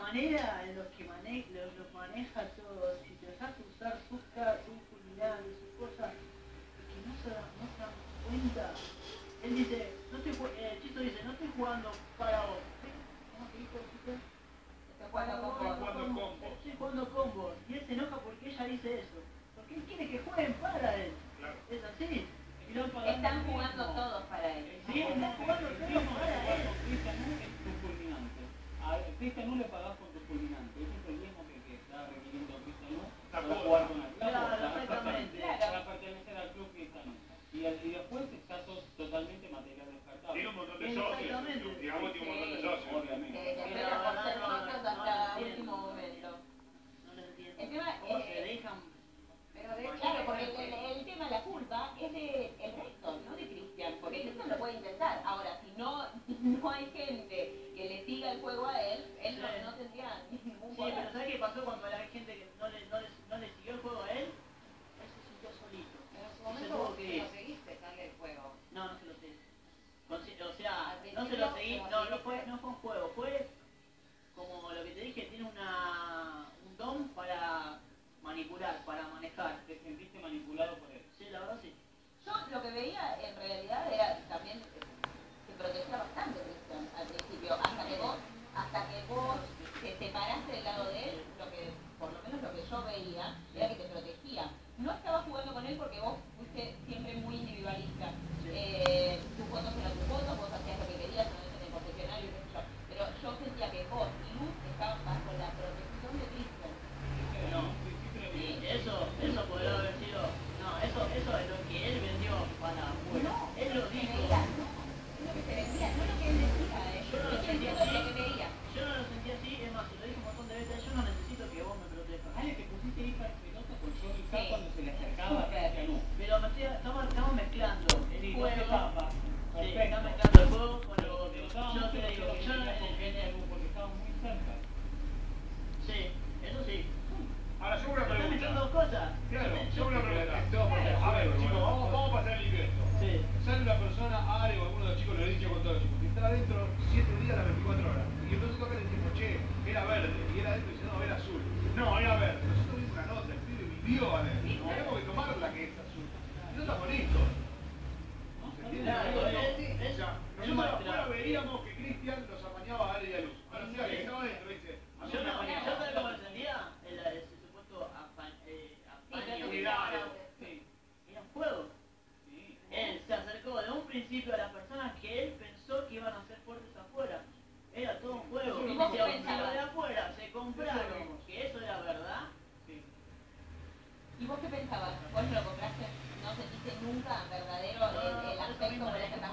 manera en los que los maneja todos, si te dejas usar sus fulminantes, sus cosas, que no se dan cuenta. Él dice, Chizo dice, no estoy jugando para vos. ¿Sí? ¿Cómo que dijo Chizo? Estoy jugando combos. Y él se enoja porque ella dice eso. Porque él quiere que jueguen para él. Claro. Es así. Están jugando todos para él. Sí, están jugando todos para él. Cristian U es tu fulminante. A Cristian U le pagás por tu fulminante. Ese es el mismo que está requiriendo Cristian U para jugar con el club. Claro, exactamente. Para pertenecer al club Cristian U. Y después está totalmente material descartado. Tiene un montón de socios. Digamos, tiene un montón de socios. Obviamente. Pero por ser socios hasta último momento. No lo entiendo. El tema ¿Cómo se dejan? claro, porque el tema de la culpa es del resto, no de Cristian, porque Cristian lo puede intentar. Ahora, si no hay gente que le siga el juego a él no tendría ningún poder. Sí, pero ¿sabes qué pasó cuando la gente que no le siguió el juego a él? Él se sintió solito. Pero en su momento vos lo seguiste, darle el juego. No se lo seguí. O sea, no se lo seguí, no fue un juego, fue como lo que te dije, tiene un don para manipular, para manejar. Te sentiste manipulado por él. Sí, la verdad sí. Yo lo que veía en realidad era también que protegía bastante Cristian al principio, hasta que vos te paraste del lado de él, por lo menos lo que yo veía era que te protegía. No estabas jugando con él porque vos fuiste siempre muy individualista. Tus fotos eran tus fotos, vos hacías lo que querías, no en el confesionario, qué sé yo. Pero yo sentía que vos y Luz estaban bajo la protección de Cristian. No. Sí, eso podría haber sido. No, eso es lo que él vendió para afuera. No, él lo dijo. Es lo que se vendía, no lo que él decía, Yo no lo Yo sentí entiendo así. lo que veía. Yo no lo sentí así, es más, se lo dije un montón de veces, yo no necesito que vos me protejas. Ale, te pusiste hija respetuosa con Johnny K Sí. cuando se le acercaba a Cristian U. Pero estamos mezclando el Sí, juego. etapa. Sí, Perfecto. está mezclando el juego con lo otro. Pero estaba Yo mucho te digo, mejor yo no que con Cristian U porque estaban muy cerca. Sí, eso sí. Ahora, yo una Están mezclando pregunta. dos cosas. Claro, yo una pregunta. A ver, chicos, vamos a pasar el libreto. Sí. Sale una persona, Ale o alguno de los chicos, lo he dicho con todos los chicos, que está adentro 7 días a las 24 horas. Y entonces acá le decimos, che, era verde. Y él adentro dice, no, era azul. No, era verde. Nosotros vimos una nota, el pibe vivió adentro. Tenemos que tomarla que es azul. Y no estamos listos. ¿Se entiende? Claro, O sea, nosotros afuera veíamos que Cristian los apañaba a Ale y a Luz. Ahora sí, Ale que estaba adentro dice, a mí Yo me no, apañaba. yo sabía cómo lo sentía, ese supuesto apaño. Sí. Era un juego. Sí. Él se acercó de un principio a las personas que él pensó que iban a ser fuertes afuera. Era todo un juego. ¿Y Y vos si qué a los pensabas? de afuera se compraron que eso era verdad. Sí. ¿Y vos qué pensabas? ¿Vos no lo compraste? ¿No sentiste nunca verdadero el aspecto por ese